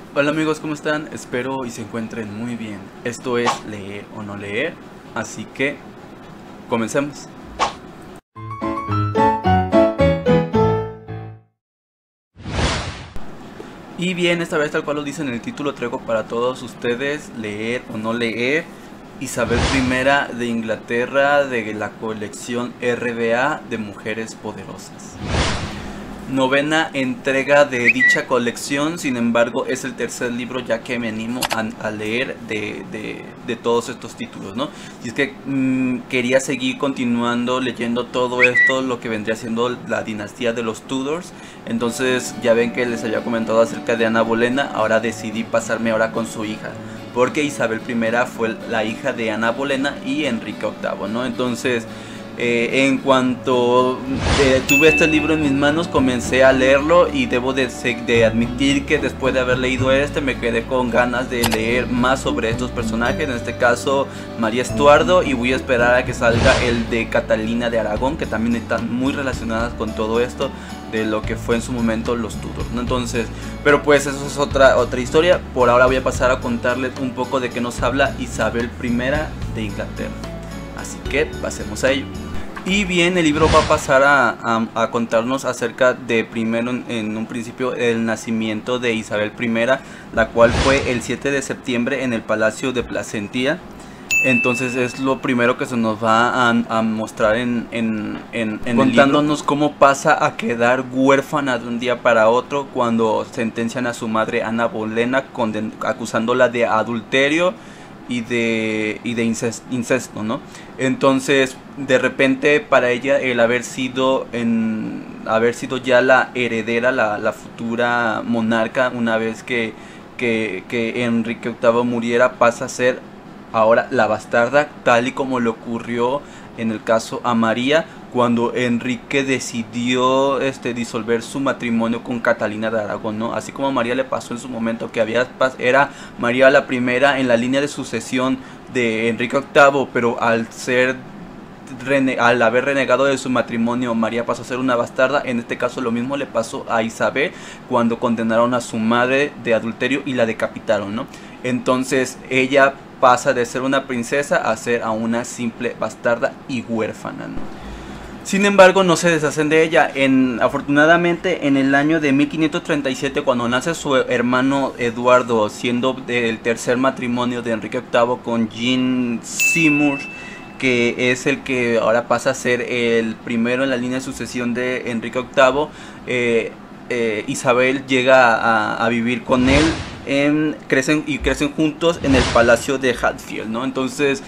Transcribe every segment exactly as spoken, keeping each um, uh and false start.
Hola amigos, ¿cómo están? Espero y se encuentren muy bien. Esto es Leer o No Leer, así que comencemos. Y bien, esta vez tal cual lo dice en el título, traigo para todos ustedes Leer o No Leer, Isabel primera de Inglaterra, de la colección R B A de Mujeres Poderosas. Novena entrega de dicha colección, sin embargo es el tercer libro ya que me animo a, a leer de, de, de todos estos títulos, ¿no? Y es que mmm, quería seguir continuando leyendo todo esto, lo que vendría siendo la dinastía de los Tudors. Entonces ya ven que les había comentado acerca de Ana Bolena, ahora decidí pasarme ahora con su hija, porque Isabel primera fue la hija de Ana Bolena y Enrique octavo, ¿no? Entonces... Eh, en cuanto eh, tuve este libro en mis manos, comencé a leerlo y debo de, de admitir que después de haber leído este me quedé con ganas de leer más sobre estos personajes, en este caso María Estuardo, y voy a esperar a que salga el de Catalina de Aragón, que también están muy relacionadas con todo esto de lo que fue en su momento los Tudors, ¿no? Entonces, pero pues eso es otra, otra historia. Por ahora voy a pasar a contarles un poco de qué nos habla Isabel primera de Inglaterra, así que pasemos a ello. Y bien, el libro va a pasar a, a, a contarnos acerca de primero en, en un principio el nacimiento de Isabel primera, la cual fue el siete de septiembre en el Palacio de Placentia. Entonces es lo primero que se nos va a, a mostrar en, en, en, en contándonos cómo pasa a quedar huérfana de un día para otro cuando sentencian a su madre Ana Bolena acusándola de adulterio y de, y de incesto, incesto, ¿no? Entonces, de repente, para ella, el haber sido, en, haber sido ya la heredera, la, la futura monarca, una vez que, que, que Enrique octavo muriera, pasa a ser ahora la bastarda, tal y como le ocurrió en el caso a María, cuando Enrique decidió este, disolver su matrimonio con Catalina de Aragón, ¿no? Así como a María le pasó en su momento, que había, era María la primera en la línea de sucesión de Enrique octavo, pero al ser al haber renegado de su matrimonio, María pasó a ser una bastarda. En este caso lo mismo le pasó a Isabel cuando condenaron a su madre de adulterio y la decapitaron, ¿no? Entonces ella pasa de ser una princesa a ser a una simple bastarda y huérfana, ¿no? Sin embargo, no se deshacen de ella. En, afortunadamente, en el año de mil quinientos treinta y siete, cuando nace su hermano Eduardo, siendo del tercer matrimonio de Enrique octavo con Jean Seymour, que es el que ahora pasa a ser el primero en la línea de sucesión de Enrique octavo, eh, eh, Isabel llega a, a vivir con él, en, crecen y crecen juntos en el palacio de Hatfield, ¿no? Entonces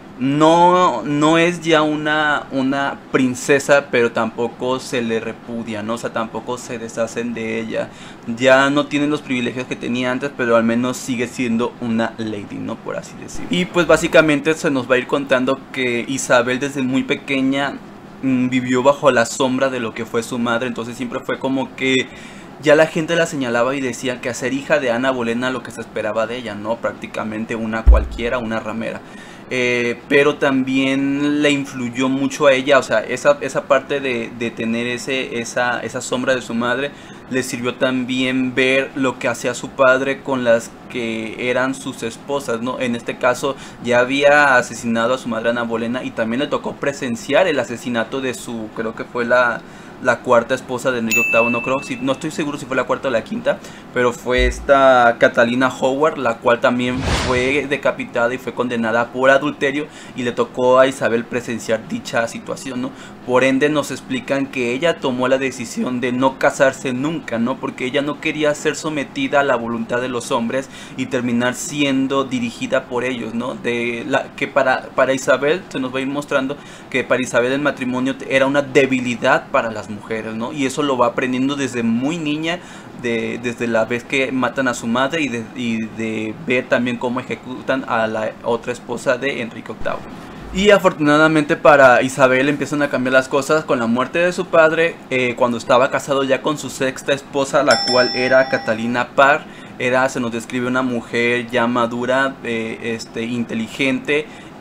no, no es ya una, una princesa, pero tampoco se le repudia, ¿no? O sea, tampoco se deshacen de ella. Ya no tienen los privilegios que tenía antes, pero al menos sigue siendo una lady, ¿no? Por así decirlo. Y pues básicamente se nos va a ir contando que Isabel desde muy pequeña mmm, vivió bajo la sombra de lo que fue su madre. Entonces siempre fue como que ya la gente la señalaba y decía que a ser hija de Ana Bolena lo que se esperaba de ella, ¿no? Prácticamente una cualquiera, una ramera. Eh, pero también le influyó mucho a ella, o sea, esa, esa parte de, de tener ese, esa, esa sombra de su madre le sirvió también ver lo que hacía su padre con las que eran sus esposas, ¿no? En este caso ya había asesinado a su madre Ana Bolena y también le tocó presenciar el asesinato de su, creo que fue la... la cuarta esposa de Enrique octavo, no creo, si, no estoy seguro si fue la cuarta o la quinta, pero fue esta Catalina Howard, la cual también fue decapitada y fue condenada por adulterio, y le tocó a Isabel presenciar dicha situación, ¿no? Por ende nos explican que ella tomó la decisión de no casarse nunca, ¿no? Porque ella no quería ser sometida a la voluntad de los hombres y terminar siendo dirigida por ellos, ¿no? De la, que para, para Isabel se nos va a ir mostrando que para Isabel el matrimonio era una debilidad para las mujeres, ¿no? Y eso lo va aprendiendo desde muy niña, de, desde la vez que matan a su madre y de, y de ver también cómo ejecutan a la otra esposa de Enrique octavo. Y afortunadamente para Isabel empiezan a cambiar las cosas con la muerte de su padre, eh, cuando estaba casado ya con su sexta esposa, la cual era Catalina Parr. Era, se nos describe una mujer ya madura, eh, este, inteligente,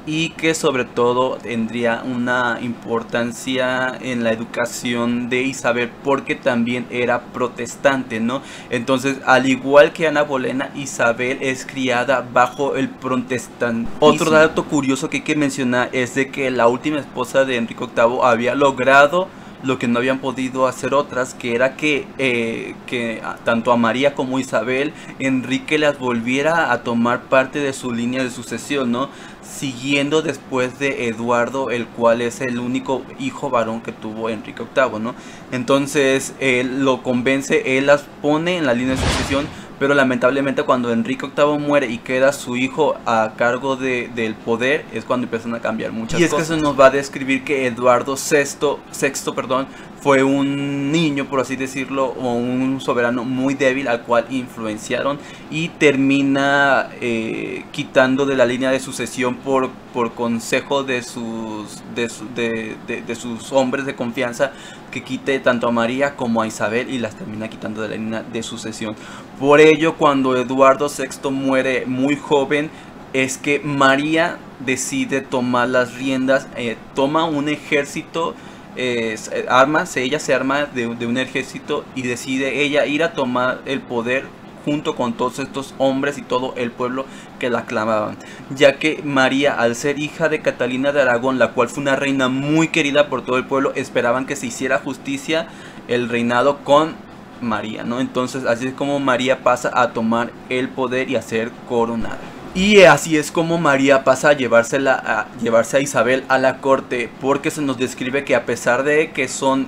y que sobre todo tendría una importancia en la educación de Isabel porque también era protestante, ¿no? Entonces, al igual que Ana Bolena, Isabel es criada bajo el protestantismo. Otro dato curioso que hay que mencionar es de que la última esposa de Enrique octavo había logrado lo que no habían podido hacer otras, que era que, eh, que tanto a María como a Isabel, Enrique las volviera a tomar parte de su línea de sucesión, ¿no? Siguiendo después de Eduardo, el cual es el único hijo varón que tuvo Enrique octavo, ¿no? Entonces él lo convence, él las pone en la línea de sucesión, pero lamentablemente cuando Enrique octavo muere y queda su hijo a cargo de, del poder, es cuando empiezan a cambiar muchas cosas. Y es cosas. Que se nos va a describir que Eduardo sexto, sexto perdón, fue un niño, por así decirlo, o un soberano muy débil al cual influenciaron y termina eh, quitando de la línea de sucesión por, por consejo de sus, de, su, de, de, de sus hombres de confianza, que quite tanto a María como a Isabel y las termina quitando de la línea de sucesión. Por ello, cuando Eduardo sexto muere muy joven, es que María decide tomar las riendas, eh, toma un ejército, eh, armas, ella se arma de, de un ejército y decide ella ir a tomar el poder junto con todos estos hombres y todo el pueblo que la aclamaban, ya que María, al ser hija de Catalina de Aragón, la cual fue una reina muy querida por todo el pueblo, esperaban que se hiciera justicia el reinado con María, ¿no? Entonces así es como María pasa a tomar el poder y a ser coronada. Y así es como María pasa a, llevársela a llevarse a Isabel a la corte, porque se nos describe que a pesar de que son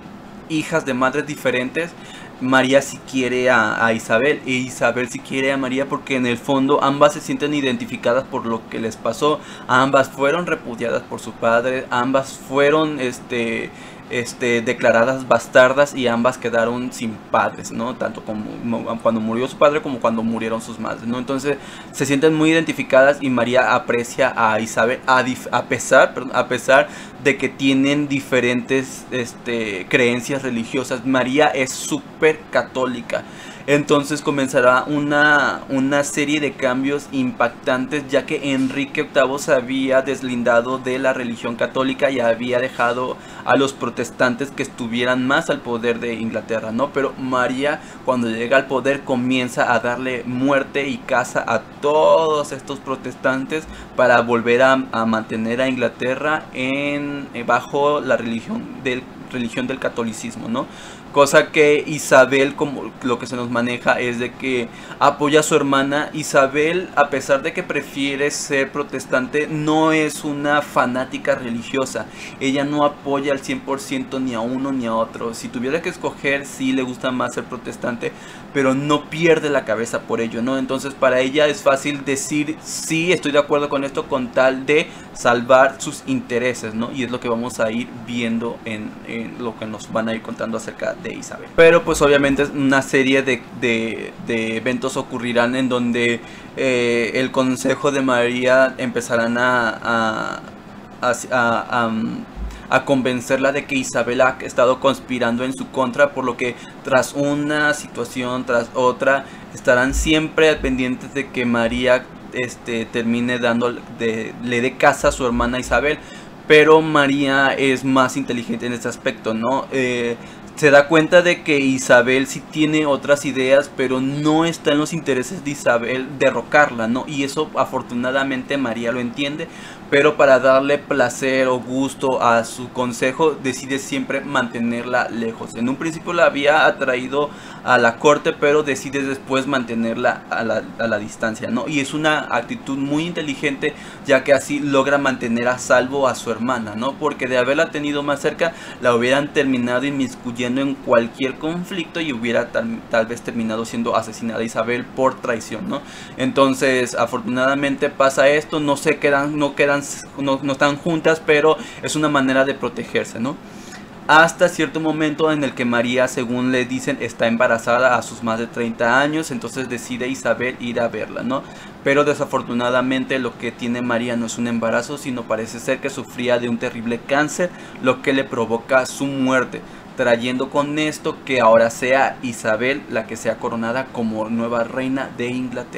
hijas de madres diferentes, María sí quiere a, a Isabel e Isabel sí quiere a María, porque en el fondo ambas se sienten identificadas por lo que les pasó. Ambas fueron repudiadas por su padre, ambas fueron este este declaradas bastardas y ambas quedaron sin padres, ¿no? Tanto como cuando murió su padre como cuando murieron sus madres, ¿no? Entonces se sienten muy identificadas y María aprecia a Isabel a, a pesar, perdón, a pesar de que tienen diferentes este, creencias religiosas. María es súper católica. Entonces comenzará una, una serie de cambios impactantes, ya que Enrique octavo se había deslindado de la religión católica y había dejado a los protestantes que estuvieran más al poder de Inglaterra, ¿no? Pero María, cuando llega al poder, comienza a darle muerte y caza a todos estos protestantes para volver a, a mantener a Inglaterra en, bajo la religión del, religión del catolicismo, ¿no? Cosa que Isabel, como lo que se nos maneja, es de que apoya a su hermana. Isabel, a pesar de que prefiere ser protestante, no es una fanática religiosa. Ella no apoya al cien por ciento ni a uno ni a otro. Si tuviera que escoger, sí le gusta más ser protestante, pero no pierde la cabeza por ello, ¿no? Entonces para ella es fácil decir, sí, estoy de acuerdo con esto, con tal de salvar sus intereses, ¿no? Y es lo que vamos a ir viendo en, en lo que nos van a ir contando acerca de Isabel. Pero pues obviamente una serie de, de, de eventos ocurrirán en donde eh, el consejo de María empezarán a, a, a, a, a a convencerla de que Isabel ha estado conspirando en su contra, por lo que tras una situación tras otra estarán siempre al pendientes de que María este, termine dando de, le dé casa a su hermana Isabel. Pero María es más inteligente en este aspecto, ¿no? Eh, se da cuenta de que Isabel sí tiene otras ideas, pero no está en los intereses de Isabel derrocarla, ¿no? Y eso afortunadamente María lo entiende, pero para darle placer o gusto a su consejo decide siempre mantenerla lejos. En un principio la había atraído a la corte, pero decide después mantenerla a la, a la distancia, ¿no? Y es una actitud muy inteligente, ya que así logra mantener a salvo a su hermana, ¿no? Porque de haberla tenido más cerca, la hubieran terminado inmiscuyendo en cualquier conflicto y hubiera tal, tal vez terminado siendo asesinada Isabel por traición, ¿no? Entonces afortunadamente pasa esto, no se quedan, no quedan, no, no están juntas, pero es una manera de protegerse, ¿no? Hasta cierto momento en el que María, según le dicen, está embarazada a sus más de treinta años, entonces decide Isabel ir a verla, ¿no? Pero desafortunadamente lo que tiene María no es un embarazo, sino parece ser que sufría de un terrible cáncer, lo que le provoca su muerte, trayendo con esto que ahora sea Isabel la que sea coronada como nueva reina de Inglaterra.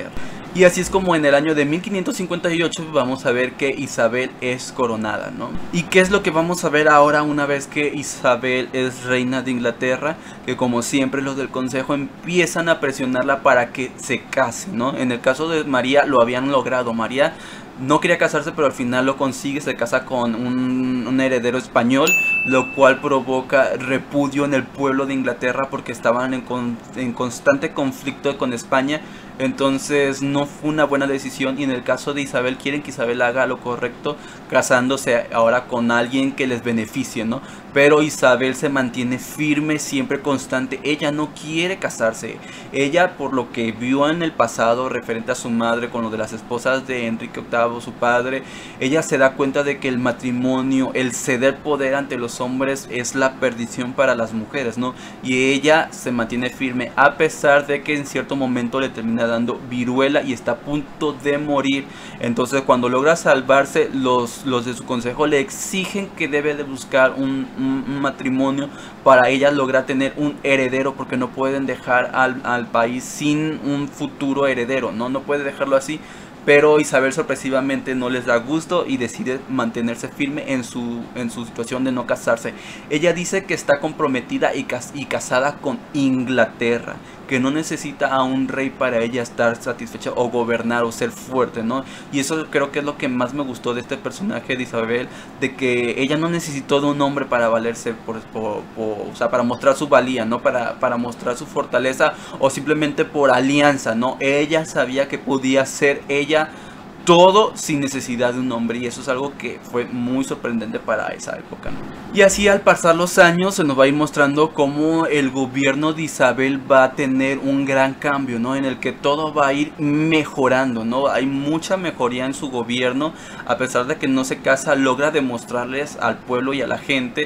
Y así es como en el año de mil quinientos cincuenta y ocho vamos a ver que Isabel es coronada, ¿no? ¿Y qué es lo que vamos a ver ahora una vez que Isabel es reina de Inglaterra? Que como siempre los del consejo empiezan a presionarla para que se case, ¿no? En el caso de María lo habían logrado. María no quería casarse, pero al final lo consigue, se casa con un, un heredero español, lo cual provoca repudio en el pueblo de Inglaterra porque estaban en, con, en constante conflicto con España. Entonces no fue una buena decisión, y en el caso de Isabel quieren que Isabel haga lo correcto casándose ahora con alguien que les beneficie, ¿no? Pero Isabel se mantiene firme, siempre constante. Ella no quiere casarse. Ella, por lo que vio en el pasado referente a su madre con lo de las esposas de Enrique octavo, su padre, ella se da cuenta de que el matrimonio, el ceder poder ante los hombres es la perdición para las mujeres, ¿no? Y ella se mantiene firme a pesar de que en cierto momento le termina dando viruela y está a punto de morir. Entonces cuando logra salvarse, los, los de su consejo le exigen que debe de buscar un, un, un matrimonio para ella lograr tener un heredero, porque no pueden dejar al, al país sin un futuro heredero, no, no puede dejarlo así. Pero Isabel sorpresivamente no les da gusto y decide mantenerse firme en su, en su situación de no casarse. Ella dice que está comprometida y, cas y casada con Inglaterra, que no necesita a un rey para ella estar satisfecha o gobernar o ser fuerte, ¿no? Y eso creo que es lo que más me gustó de este personaje de Isabel, de que ella no necesitó de un hombre para valerse, por, por, por, o sea, para mostrar su valía, ¿no? Para, para mostrar su fortaleza, o simplemente por alianza, ¿no? Ella sabía que podía ser ella todo sin necesidad de un hombre, y eso es algo que fue muy sorprendente para esa época, ¿no? Y así al pasar los años se nos va a ir mostrando cómo el gobierno de Isabel va a tener un gran cambio, ¿no? En el que todo va a ir mejorando, ¿no? Hay mucha mejoría en su gobierno. A pesar de que no se casa, logra demostrarles al pueblo y a la gente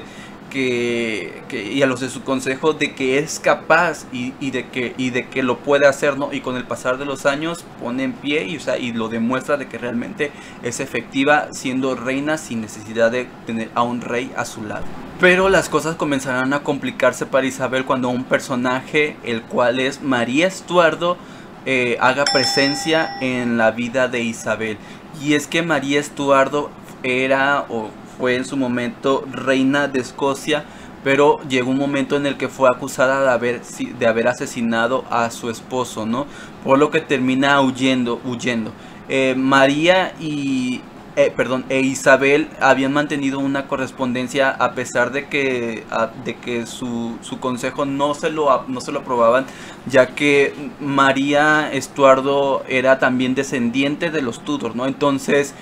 Que, que, y a los de su consejo, de que es capaz y, y, de que, y de que lo puede hacer, ¿no? Y con el pasar de los años pone en pie y, o sea, y lo demuestra de que realmente es efectiva siendo reina sin necesidad de tener a un rey a su lado. Pero las cosas comenzarán a complicarse para Isabel cuando un personaje, el cual es María Estuardo, eh, haga presencia en la vida de Isabel. Y es que María Estuardo era o fue en su momento reina de Escocia, pero llegó un momento en el que fue acusada de haber, de haber asesinado a su esposo, ¿no? Por lo que termina huyendo. huyendo. Eh, María y eh, perdón, e Isabel habían mantenido una correspondencia a pesar de que, a, de que su, su consejo no se, lo, no se lo aprobaban, ya que María Estuardo era también descendiente de los Tudor, ¿no? Entonces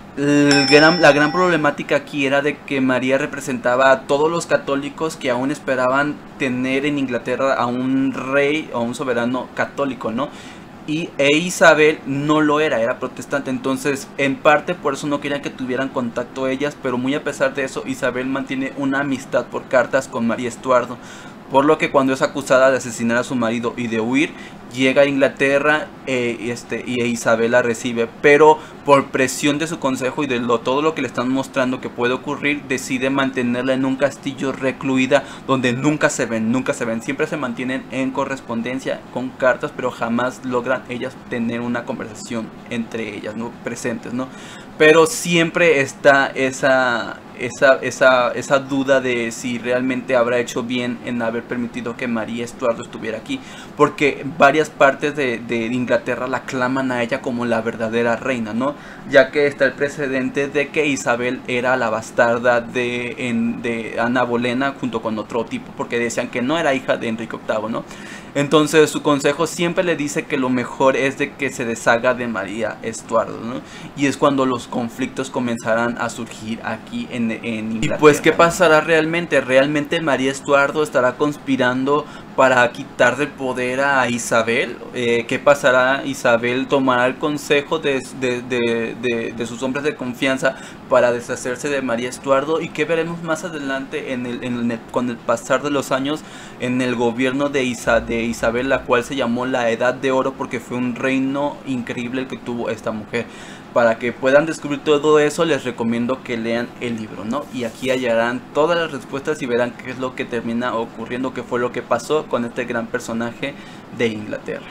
El gran, la gran problemática aquí era de que María representaba a todos los católicos que aún esperaban tener en Inglaterra a un rey o a un soberano católico, ¿no? Y e Isabel no lo era, era protestante. Entonces en parte por eso no querían que tuvieran contacto ellas, pero muy a pesar de eso Isabel mantiene una amistad por cartas con María Estuardo, por lo que cuando es acusada de asesinar a su marido y de huir, llega a Inglaterra eh, este, y Isabel la recibe, pero por presión de su consejo y de lo, todo lo que le están mostrando que puede ocurrir, decide mantenerla en un castillo recluida donde nunca se ven, nunca se ven, siempre se mantienen en correspondencia con cartas, pero jamás logran ellas tener una conversación entre ellas, ¿no? Presentes, ¿no? Pero siempre está esa, esa, esa, esa duda de si realmente habrá hecho bien en haber permitido que María Estuardo estuviera aquí, porque varias partes de, de Inglaterra la claman a ella como la verdadera reina, ¿no? Ya que está el precedente de que Isabel era la bastarda de, en, de Ana Bolena junto con otro tipo, porque decían que no era hija de Enrique octavo, ¿no? Entonces su consejo siempre le dice que lo mejor es de que se deshaga de María Estuardo, ¿no? Y es cuando los conflictos comenzarán a surgir aquí en, en Inglaterra. Y pues, ¿qué pasará realmente? ¿Realmente María Estuardo estará conspirando para quitar del poder a Isabel? Eh, ¿Qué pasará? ¿Isabel tomará el consejo de, de, de, de, de sus hombres de confianza para deshacerse de María Estuardo? ¿Y qué veremos más adelante en el, en el, con el pasar de los años en el gobierno de, Isa, de Isabel, la cual se llamó la Edad de Oro porque fue un reino increíble el que tuvo esta mujer? Para que puedan descubrir todo eso, les recomiendo que lean el libro, ¿no? Y aquí hallarán todas las respuestas y verán qué es lo que termina ocurriendo, qué fue lo que pasó con este gran personaje de Inglaterra.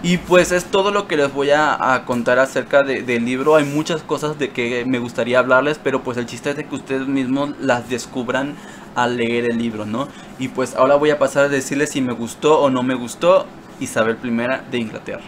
Y pues es todo lo que les voy a, a contar acerca de, del libro. Hay muchas cosas de que me gustaría hablarles, pero pues el chiste es de que ustedes mismos las descubran al leer el libro, ¿no? Y pues ahora voy a pasar a decirles si me gustó o no me gustó Isabel primera de Inglaterra.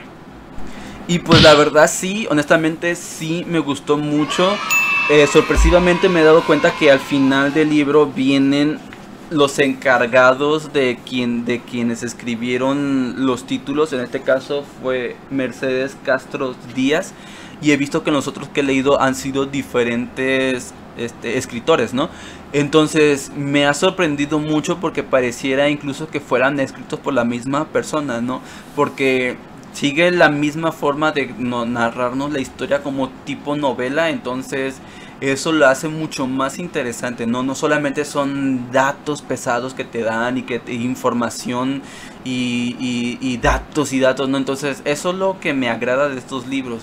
Y pues la verdad sí, honestamente sí me gustó mucho. Eh, sorpresivamente me he dado cuenta que al final del libro vienen los encargados de quien de quienes escribieron los títulos. En este caso fue Mercedes Castro Díaz, y he visto que los otros que he leído han sido diferentes este, escritores, ¿no? Entonces me ha sorprendido mucho porque pareciera incluso que fueran escritos por la misma persona, ¿no? Porque sigue la misma forma de no, narrarnos la historia como tipo novela. Entonces eso lo hace mucho más interesante, ¿no? No solamente son datos pesados que te dan y que te, información y, y, y datos y datos, ¿no? Entonces eso es lo que me agrada de estos libros,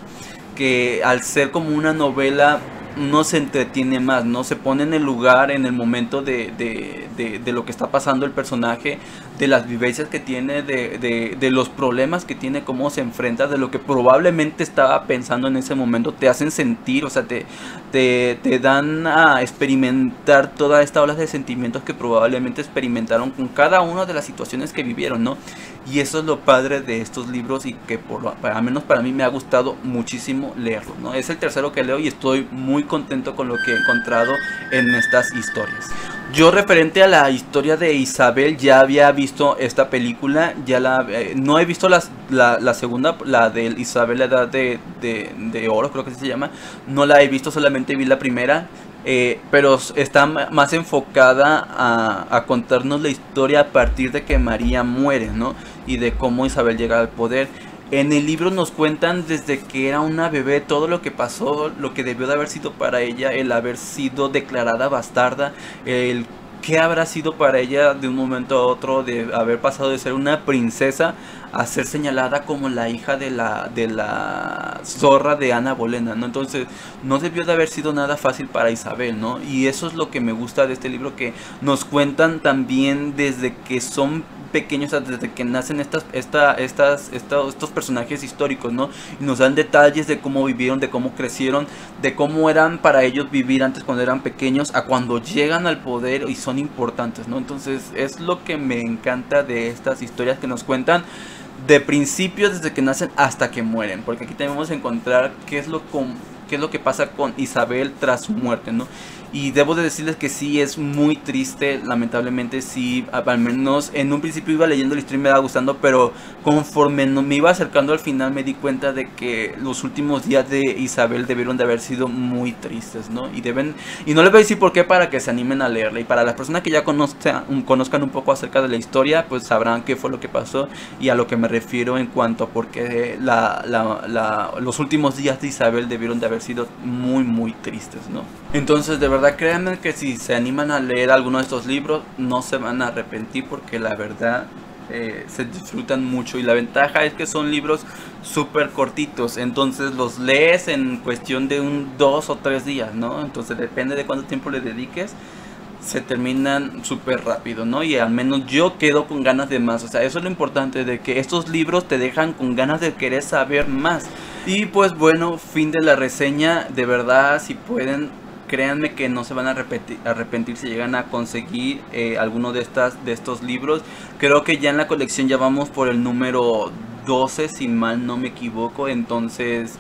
que al ser como una novela no se entretiene más, no se pone en el lugar, en el momento de, de, de, de lo que está pasando el personaje, de las vivencias que tiene, de, de, de los problemas que tiene, cómo se enfrenta, de lo que probablemente estaba pensando en ese momento. Te hacen sentir, o sea, te, te, te dan a experimentar toda esta ola de sentimientos que probablemente experimentaron con cada una de las situaciones que vivieron, ¿no? Y eso es lo padre de estos libros, y que por lo, al menos para mí me ha gustado muchísimo leerlos, ¿no? Es el tercero que leo y estoy muy contento con lo que he encontrado en estas historias. Yo, referente a la historia de Isabel, ya había visto esta película, ya la eh, no he visto las, la, la segunda, la de Isabel, la edad de, de, de oro, creo que así se llama. No la he visto, solamente vi la primera. Eh, pero está más enfocada a, a contarnos la historia a partir de que María muere, ¿no? Y de cómo Isabel llega al poder. En el libro nos cuentan desde que era una bebé todo lo que pasó, lo que debió de haber sido para ella el haber sido declarada bastarda, el qué habrá sido para ella de un momento a otro de haber pasado de ser una princesa a ser señalada como la hija de la, de la zorra de Ana Bolena, ¿no? Entonces no debió de haber sido nada fácil para Isabel, ¿no? Y eso es lo que me gusta de este libro, que nos cuentan también desde que son pequeños, desde que nacen estas, esta, estas, esta, estos personajes históricos, ¿no? Y nos dan detalles de cómo vivieron, de cómo crecieron, de cómo eran para ellos vivir antes cuando eran pequeños, a cuando llegan al poder y son importantes, ¿no? Entonces es lo que me encanta de estas historias que nos cuentan de principio, desde que nacen hasta que mueren, porque aquí tenemos que encontrar qué es lo con, qué es lo que pasa con Isabel tras su muerte, ¿no? Y debo de decirles que sí, es muy triste, lamentablemente sí, al menos en un principio iba leyendo la historia y me iba gustando, pero conforme no me iba acercando al final me di cuenta de que los últimos días de Isabel debieron de haber sido muy tristes, ¿no? Y deben, y no les voy a decir por qué, para que se animen a leerla, y para las personas que ya conozcan, conozcan un poco acerca de la historia, pues sabrán qué fue lo que pasó y a lo que me refiero en cuanto a por qué la, la, la, los últimos días de Isabel debieron de haber sido muy muy tristes, ¿no? Entonces de verdad, créanme que si se animan a leer alguno de estos libros no se van a arrepentir, porque la verdad eh, se disfrutan mucho, y la ventaja es que son libros súper cortitos, entonces los lees en cuestión de un dos o tres días, ¿no? Entonces depende de cuánto tiempo le dediques, se terminan súper rápido, ¿no? Y al menos yo quedo con ganas de más. O sea, eso es lo importante, de que estos libros te dejan con ganas de querer saber más. Y pues bueno, fin de la reseña. De verdad, si pueden, créanme que no se van a arrepentir, arrepentir si llegan a conseguir eh, alguno de, estas, de estos libros. Creo que ya en la colección ya vamos por el número doce, si mal no me equivoco. Entonces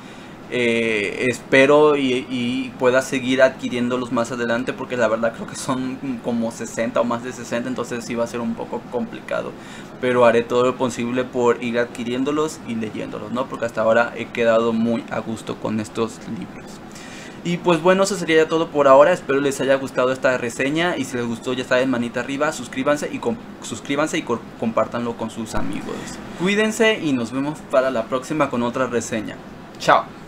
eh, espero y, y pueda seguir adquiriéndolos más adelante, porque la verdad creo que son como sesenta o más de sesenta. Entonces sí va a ser un poco complicado, pero haré todo lo posible por ir adquiriéndolos y leyéndolos, ¿no? Porque hasta ahora he quedado muy a gusto con estos libros. Y pues bueno, eso sería ya todo por ahora. Espero les haya gustado esta reseña, y si les gustó, ya saben, manita arriba, suscríbanse y, suscríbanse y compártanlo con sus amigos. Cuídense y nos vemos para la próxima con otra reseña. Chao.